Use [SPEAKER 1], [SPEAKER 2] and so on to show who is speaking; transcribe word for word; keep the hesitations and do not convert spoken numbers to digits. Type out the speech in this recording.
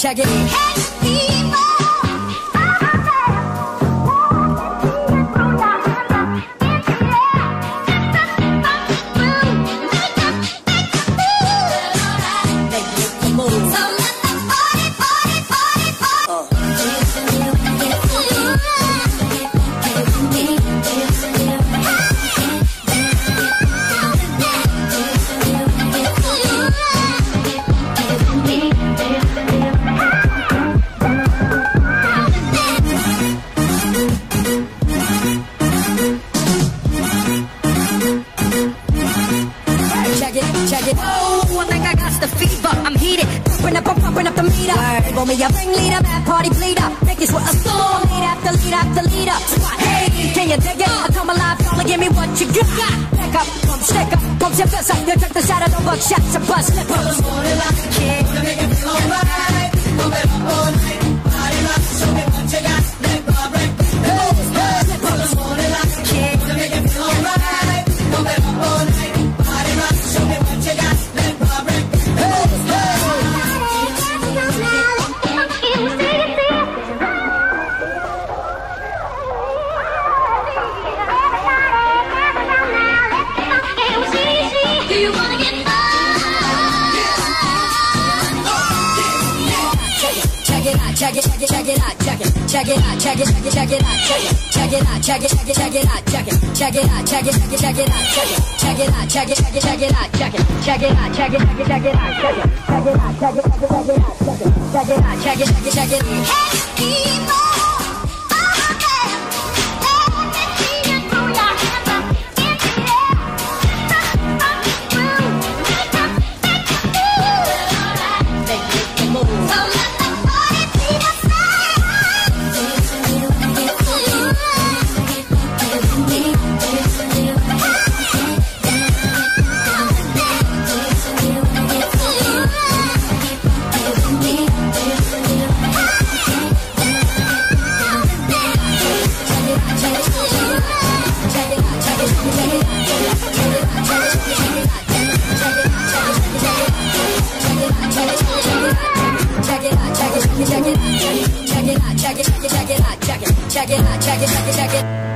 [SPEAKER 1] check it. Hey, people. Me a ringleader, mad party bleeder. Make it sweat a storm, lead after lead after leader. Hey, can you dig it? I come alive, y'all give me what you got. Back up, come stick up, come step this up. You took the shot of the buck shots and bust slip up. Morning like a kid, wanna make it feel alright. Move it up all night, body rock, show me what you got. Let go, break, hey, slip up. Morning like a kid, wanna make it feel alright. Move it up all night, body rock, show me what you got. Let go, break, hey, hey. Check it, check it, check it out, check it, check it out, check it, check it, check it out, check it, check it out, check it, check it, check it out, check it, check it out, check it, check it, check it out, check it, check it out, check it, check it, check it out, check it, check it out, check it, check it, check it out, check it, check it out, check it, check it, check it out, check it, check it out, check it, check it, check it. Hey, people. Check it out, check it, check it, check it out, check it, check it, check it out, check it, check it, check it.